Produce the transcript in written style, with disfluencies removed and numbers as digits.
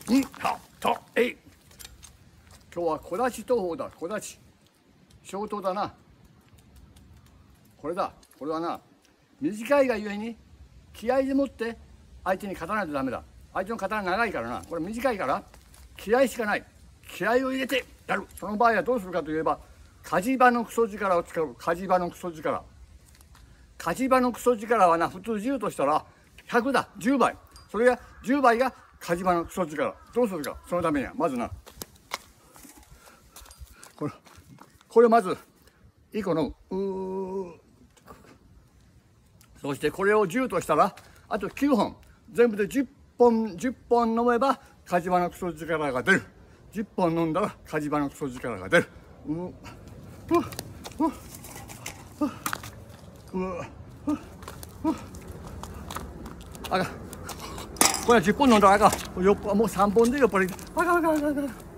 2、と、えい。今日は小立ち投法だ、小立ち。消灯だな。これだ、これはな、短いがゆえに、気合でもって相手に勝たないとダメだ。相手の刀長いからな、これ短いから、気合しかない。気合を入れてやる。その場合はどうするかといえば、火事場のクソ力を使う。火事場のクソ力。火事場のクソ力はな、普通10としたら100だ、10倍。それが10倍が火事場のクソ力。どうするか、そのためには、まずな、これをまず、1個の、そしてこれを10としたら、あと9本。全部で10本飲めば、火事場のクソ力が出る。10本飲んだら、火事場のクソ力が出る。あかん。これは10本飲んだらあかん。もう3本で酔っ払い。あかん。